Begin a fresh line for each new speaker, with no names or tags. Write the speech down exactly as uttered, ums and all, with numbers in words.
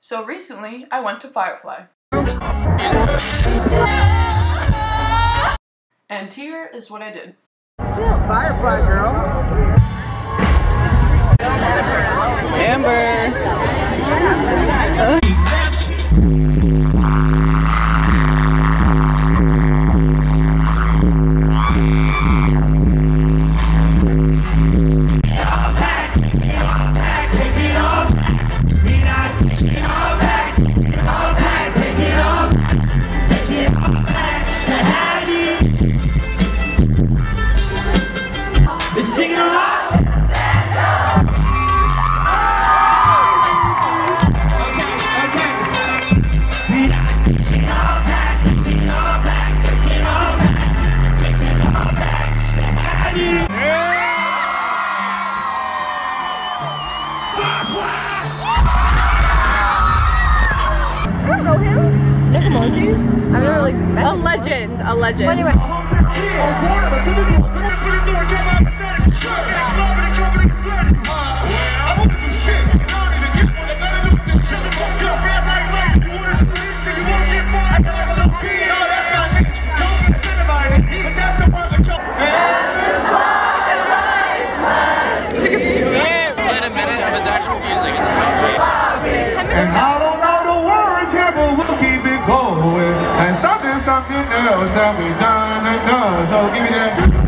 So recently, I went to Firefly. And here is what I did.
Firefly girl.
Amber.
I've never like met a legend, a legend. Well, anyway.
Played a minute of his actual music and it's great.
And I don't know the words here, but we'll keep it going. And something, something else that we done and done. So give me that.